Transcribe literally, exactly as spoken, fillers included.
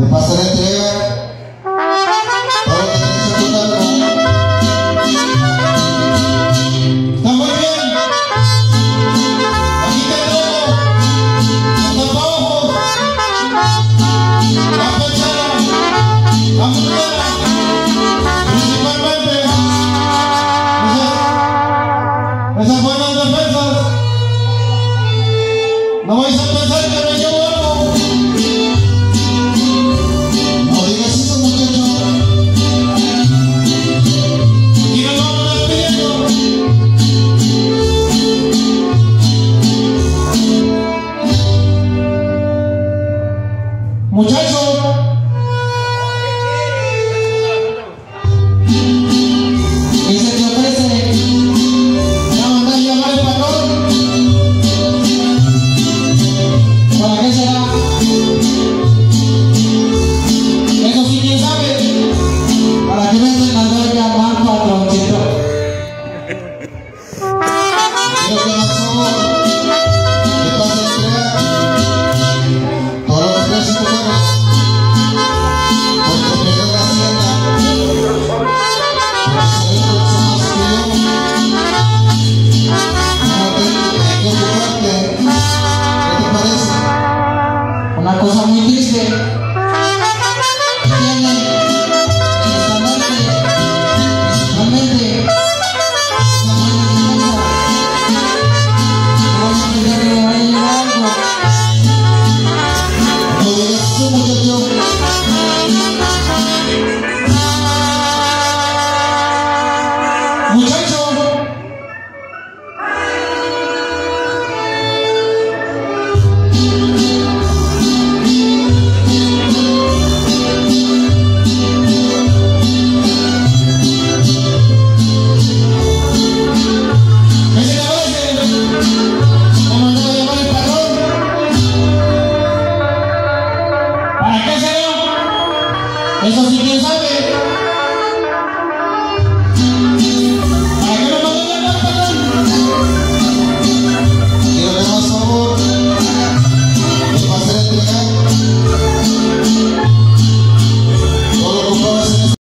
vas a la entrega todo lo que tienes a tu cargo. Está muy bien. Aquí te traigo los tapabojos, la pechera, la muñeca, principalmente esas, esas buenas defensas. No vais a pensar que me llevo algo. No digas eso, muchacho. Y nos vamos despidiendo. Muchachos, y se te ofrece una mandar a llamar el patrón. ¿Para qué será? Eso sí, quién sabe. ¿Para qué me hacen mandar a llamar patroncito? Quiero que más favor te pase a entregar todo lo que traes en tu carro. Porque pierdes la hacienda. Por eso hay personas que yo no tengo que ocuparte. ¿Qué te parece? Una cosa muy triste. Tienen en esta noche, principalmente, la mano de vamos a pensar que me va a llevar algo. No digas eso, muchacho. Muchacho. Eso sí, quién sabe.